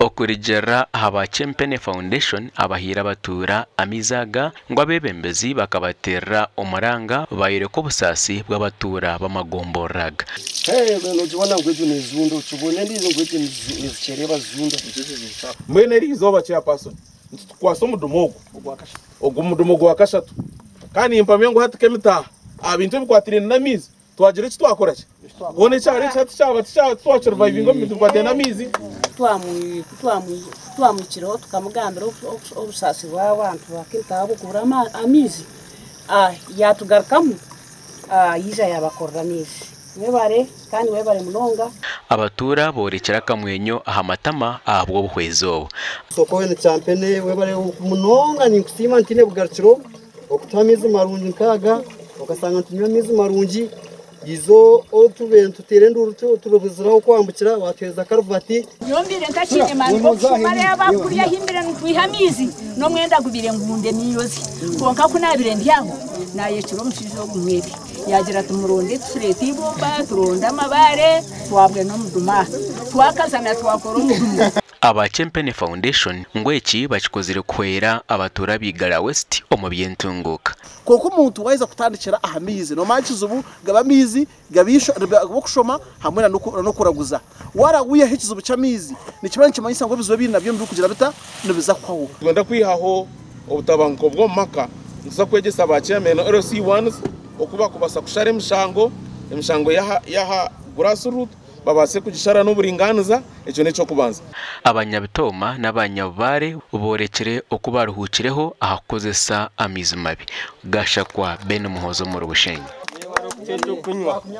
Okurijera haba Chempene Foundation abahira batura amizaga ngo abebembezi bakabatera umuranga bayireko busasi bw'abatura bamagomboraga. Beno jibona ngwejo nezundo tubone ndizo ngwejo nizichereba zundo mwene rizoba cha person kwaso mudumogo ogumudumogo wakashatu kandi impamye ngo hatike mitaha abintu bikwatire namizi twagire ki twakora ki gone cyari cyaba twa surviving ngo bikwatire namizi twamukiro tukamugambira obusasi bw'abantu bakintabo kubura amizi yatugarukamu yiza yabakorera neza webare kandi webare munonga abatura borekera kamwenyo ahamatama ahabwo buhwezo soko wene champene webare munonga ni kusima ntine bugarukiro okutamiza marungi nkaga okasanga ntunywa mizi marungi izo otubentu terenduru turubuziraho kwambukira wateza karuvati yombire ntakine mango mare abakuriya himbira ntwihamizi no mwenda gubire ngunde niyozi konka kunabire ndyaho naye kiro mushizo gumwebe yagira tumuronde tureti bomba turonda amabare twabwe no muduma twakazana twakora umudumo aba Chempene Foundation ngweki bakikozire kwera abatura bigara West omubyentunguka koko umuntu waiza kutandikira ahamizi no manchizo ubu gabamizi gabisho bokushoma hamwe no kuraguza waraguye hikizo bucamizi ni kibanje kimanyisa ngo bizwe biri nabyo mbi kugira bita nibiza kwawo twenda kwihaho ubutabanko bwo maka nza kwegesa abachemeno RC1s okuba kubasa kushare emishango yaha grassroot babase kugishara n'uburinganiza icyo neco kubanza abanyabitoma n'abanyabare uborekere okubaruhukireho ahakozesa amizi mabi gashakwa bene muhozo mu rubushenyi